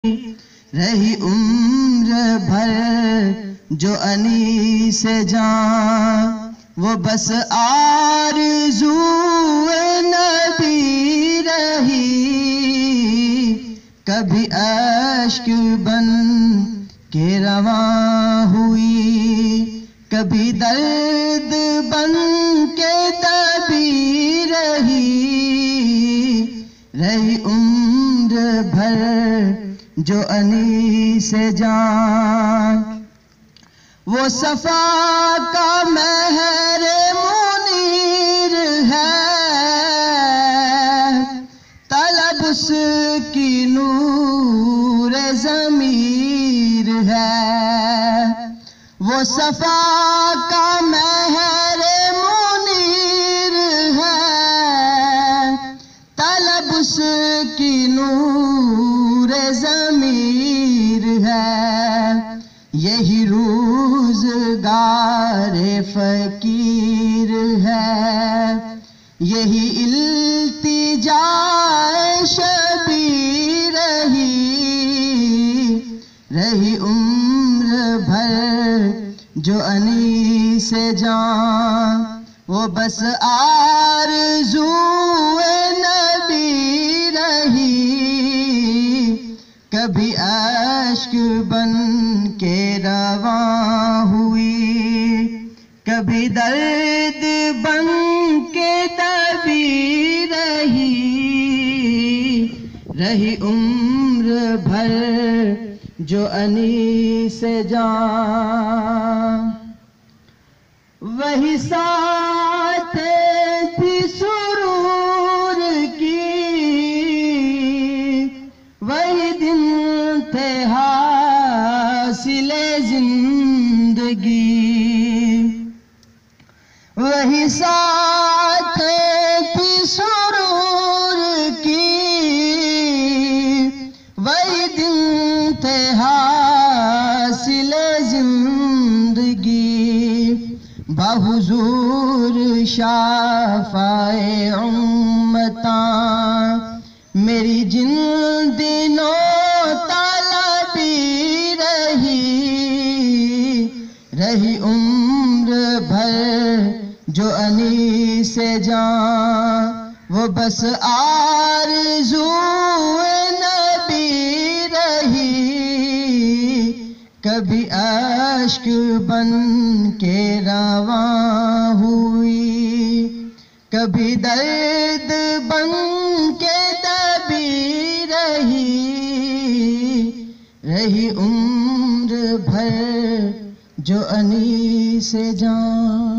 رہی عمر بھر جو انی سے جان، وہ بس آرزو نبی رہی۔ کبھی اشک بن کے رواں ہوئی، کبھی درد بن کے دبی رہی۔ رہی عمر بھر جو انی سے جان، وہ صفا کا مہر منیر ہے، طلب اس کی نور ضمیر ہے۔ وہ صفا کا مہر منیر ہے، طلب اس کی نور ضمیر ہے۔ یہی روزگار فقیر ہے، یہی التجا شبیر رہی۔ رہی عمر بھر جو انی سے جان، وہ بس آرزو نبی رہی۔ کبھی اشک بن کے رواں ہوئی، کبھی درد بن کے دبی رہی۔ رہی عمر بھر جو انی سے جان، وہی ساتھ تھی سرور کی، وہی دن تھے حاصل زندگی۔ وہی ساتھ تھی سرور کی، وہی دن تھے حاصل زندگی۔ بحضور شفاع امتاں میری جن دنوں طلبی رہی۔ رہی عمر بھر جو انی سے جان، وہ بس آرزو نبی رہی۔ کبھی اشک بن کے رواں ہوئی، کبھی درد بن کے دبی رہی۔ رہی عمر بھر جو انی سے جان۔